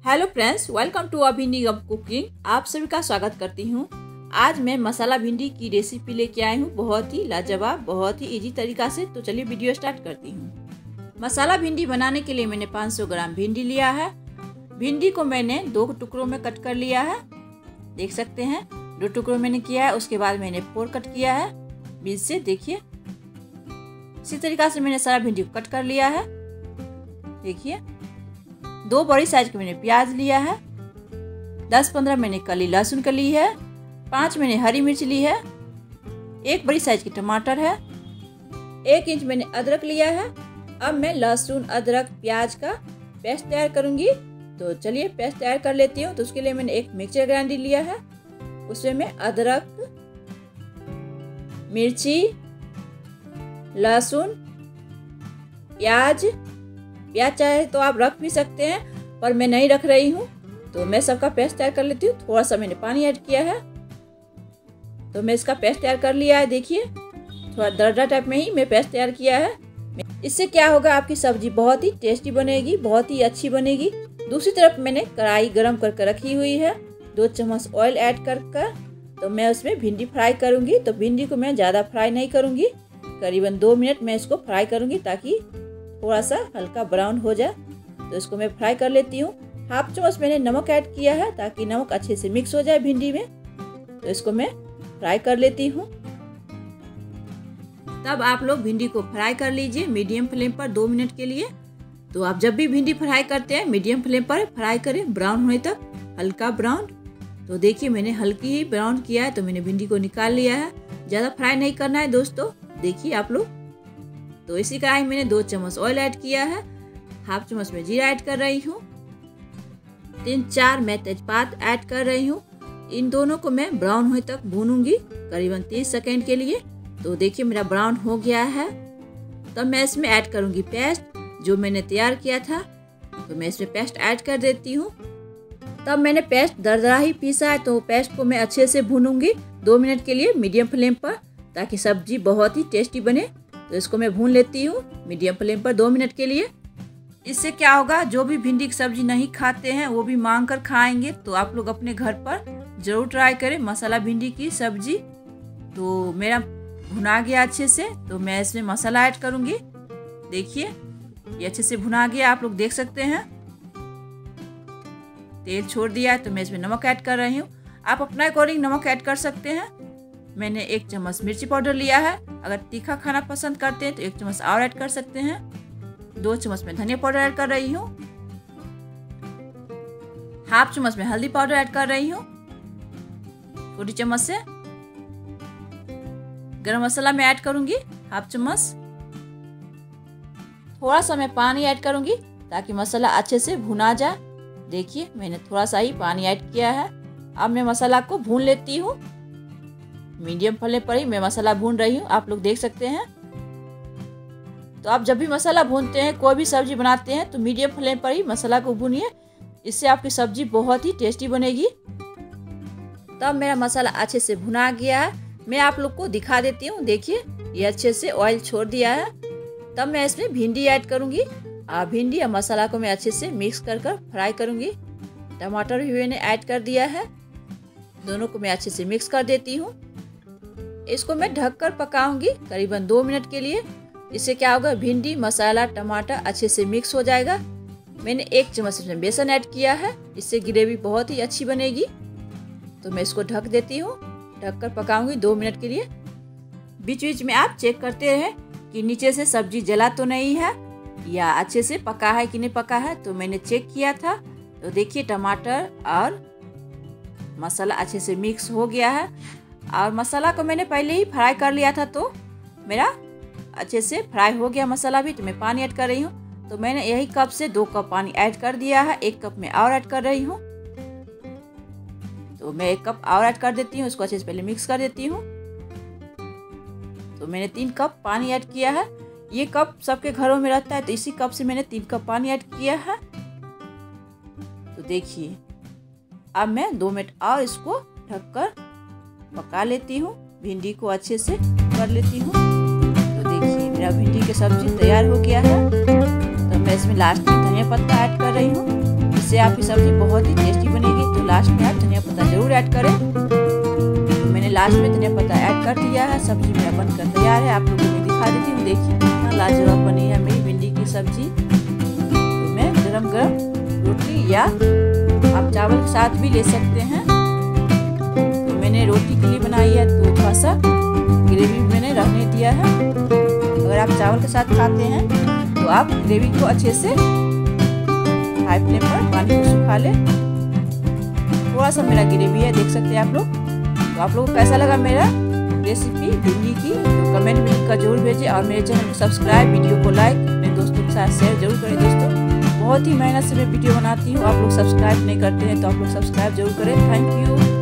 Hello friends, welcome to भिंडी अब cooking. आप सभी का स्वागत करती हूँ। आज मैं मसाला भिंडी की रेसिपी लेके आई हूँ, बहुत ही लाजवाब, बहुत ही इजी तरीका से। तो चलिए वीडियो स्टार्ट करती हूँ। मसाला भिंडी बनाने के लिए मैंने 500 ग्राम भिंडी लिया है। भिंडी को मैंने 2 टुकड़ों में कट कर लिया है, देख सकते हैं 2 टुकड़ों मैंने किया है। उसके बाद मैंने 4 कट किया है बीच से, देखिए इसी तरीका से मैंने सारा भिंडी को कट कर लिया है। देखिए 2 बड़ी साइज के मैंने प्याज लिया है, 10-15 मैंने कली लहसुन का ली है, 5 मैंने हरी मिर्च ली है, 1 बड़ी साइज की टमाटर है, 1 इंच मैंने अदरक लिया है। अब मैं लहसुन अदरक प्याज का पेस्ट तैयार करूंगी। तो चलिए पेस्ट तैयार कर लेती हूँ। तो उसके लिए मैंने एक मिक्सर ग्राइंडर लिया है, उसमें मैं अदरक, मिर्ची, लहसुन, प्याज चाहे तो आप रख भी सकते हैं, पर मैं नहीं रख रही हूँ। तो मैं सबका पेस्ट तैयार कर लेती हूँ। थोड़ा सा मैंने पानी ऐड किया है, तो मैं इसका पेस्ट तैयार कर लिया है। देखिए थोड़ा दरदरा टाइप में ही मैं पेस्ट तैयार किया है। इससे क्या होगा, आपकी सब्जी बहुत ही टेस्टी बनेगी, बहुत ही अच्छी बनेगी। दूसरी तरफ मैंने कढ़ाई गरम करके रखी हुई है, 2 चम्मच ऑयल ऐड कर तो मैं उसमें भिंडी फ्राई करूँगी। तो भिंडी को मैं ज़्यादा फ्राई नहीं करूँगी, करीबन 2 मिनट मैं इसको फ्राई करूँगी, ताकि थोड़ा सा हल्का ब्राउन हो जाए। तो इसको मैं फ्राई कर लेती हूँ। 1/2 चम्मच मैंने नमक ऐड किया है, ताकि नमक अच्छे से मिक्स हो जाए भिंडी में। तो इसको मैं फ्राई कर लेती हूँ। तब आप लोग भिंडी को फ्राई कर लीजिए मीडियम फ्लेम पर 2 मिनट के लिए। तो आप जब भी भिंडी फ्राई करते हैं मीडियम फ्लेम पर फ्राई करें, ब्राउन होने तक, हल्का ब्राउन। तो देखिए मैंने हल्की ही ब्राउन किया है, तो मैंने भिंडी को निकाल लिया है। ज़्यादा फ्राई नहीं करना है दोस्तों, देखिए आप लोग। तो इसी कढ़ाई मैंने 2 चम्मच ऑयल ऐड किया है, 1/2 चम्मच में जीरा ऐड कर रही हूँ, 3-4 मैं तेजपात ऐड कर रही हूँ। इन दोनों को मैं ब्राउन होने तक भूनूंगी, करीबन 30 सेकेंड के लिए। तो देखिए मेरा ब्राउन हो गया है। तब मैं इसमें ऐड करूंगी पेस्ट जो मैंने तैयार किया था। तो मैं इसमें पेस्ट ऐड कर देती हूँ। तब मैंने पेस्ट दरदरा ही पीसा है, तो पेस्ट को मैं अच्छे से भूनूंगी 2 मिनट के लिए मीडियम फ्लेम पर, ताकि सब्जी बहुत ही टेस्टी बने। तो इसको मैं भून लेती हूँ मीडियम फ्लेम पर 2 मिनट के लिए। इससे क्या होगा, जो भी भिंडी की सब्जी नहीं खाते हैं वो भी मांग कर खाएंगे। तो आप लोग अपने घर पर ज़रूर ट्राई करें मसाला भिंडी की सब्जी। तो मेरा भुना गया अच्छे से, तो मैं इसमें मसाला ऐड करूँगी। देखिए ये अच्छे से भुना गया, आप लोग देख सकते हैं तेल छोड़ दिया है। तो मैं इसमें नमक ऐड कर रही हूँ, आप अपना अकॉर्डिंग नमक ऐड कर सकते हैं। मैंने 1 चम्मच मिर्ची पाउडर लिया है, अगर तीखा खाना पसंद करते हैं तो 1 चम्मच और ऐड कर सकते हैं। 2 चम्मच में धनिया पाउडर ऐड कर रही हूँ, 1/2 चम्मच में हल्दी पाउडर ऐड कर रही हूँ, छोटी चम्मच से। गरम मसाला में ऐड करूंगी 1/2 चम्मच। थोड़ा सा मैं पानी ऐड करूंगी, ताकि मसाला अच्छे से भुना जाए। देखिए मैंने थोड़ा सा ही पानी ऐड किया है। अब मैं मसाला को भून लेती हूँ, मीडियम फ्लेम पर ही मैं मसाला भून रही हूँ, आप लोग देख सकते हैं। तो आप जब भी मसाला भूनते हैं, कोई भी सब्जी बनाते हैं, तो मीडियम फ्लेम पर ही मसाला को भूनिए, इससे आपकी सब्जी बहुत ही टेस्टी बनेगी। तब मेरा मसाला अच्छे से भुना गया है, मैं आप लोग को दिखा देती हूँ। देखिए ये अच्छे से ऑयल छोड़ दिया है। तब मैं इसमें भिंडी ऐड करूँगी, और भिंडी और मसाला को मैं अच्छे से मिक्स कर फ्राई करूँगी। टमाटर भी मैंने ऐड कर दिया है, दोनों को मैं अच्छे से मिक्स कर देती हूँ। इसको मैं ढककर पकाऊंगी करीबन 2 मिनट के लिए। इससे क्या होगा, भिंडी, मसाला, टमाटर अच्छे से मिक्स हो जाएगा। मैंने 1 चम्मच इसमें बेसन ऐड किया है, इससे ग्रेवी बहुत ही अच्छी बनेगी। तो मैं इसको ढक देती हूँ, ढककर पकाऊंगी 2 मिनट के लिए। बीच बीच में आप चेक करते रहें कि नीचे से सब्जी जला तो नहीं है, या अच्छे से पका है कि नहीं पका है। तो मैंने चेक किया था। तो देखिए टमाटर और मसाला अच्छे से मिक्स हो गया है, और मसाला को मैंने पहले ही फ्राई कर लिया था, तो मेरा अच्छे से फ्राई हो गया मसाला भी। तो मैं पानी ऐड कर रही हूँ। तो मैंने यही कप से 2 कप पानी ऐड कर दिया है, 1 कप में और ऐड कर रही हूँ। तो मैं 1 कप और ऐड कर देती हूँ, इसको अच्छे से पहले मिक्स कर देती हूँ। तो मैंने 3 कप पानी ऐड किया है। ये कप सबके घरों में रहता है, तो इसी कप से मैंने 3 कप पानी ऐड किया है। तो देखिए अब मैं 2 मिनट और इसको ढककर पका लेती हूँ, भिंडी को अच्छे से कर लेती हूँ। तो देखिए मेरा भिंडी की सब्जी तैयार हो गया है। तो मैं इसमें लास्ट में धनिया पत्ता ऐड कर रही हूँ। इससे आपकी सब्जी बहुत ही टेस्टी बनेगी। तो लास्ट में आप धनिया पत्ता जरूर ऐड करें। तो मैंने लास्ट में धनिया पत्ता ऐड कर दिया है। सब्जी मेरा बनकर तैयार है। आप लोगों को मैं दिखा देती हूँ। देखिए कितना लाजवाब बनी है मेरी भिंडी की सब्जी। तो मैं गरम गरम रोटी या आप चावल के साथ भी ले सकते हैं। तो मैंने रोटी के लिए बनाई है तो थोड़ा सा ग्रेवी मैंने रहने दिया है। अगर आप चावल के साथ खाते हैं तो आप ग्रेवी को अच्छे से हाई फ्लेम पर पानी को सुखा ले। थोड़ा सा मेरा ग्रेवी है, देख सकते हैं आप लोग। तो आप लोगों को कैसा लगा मेरा रेसिपी भिंडी की, तो कमेंट में लिखकर जरूर भेजें और मेरे चैनल को सब्सक्राइब, वीडियो को लाइक, अपने दोस्तों के साथ शेयर जरूर करें। दोस्तों बहुत ही मेहनत से मैं वीडियो बनाती हूँ, आप लोग सब्सक्राइब नहीं करते हैं तो आप लोग सब्सक्राइब जरूर करें। Thank you.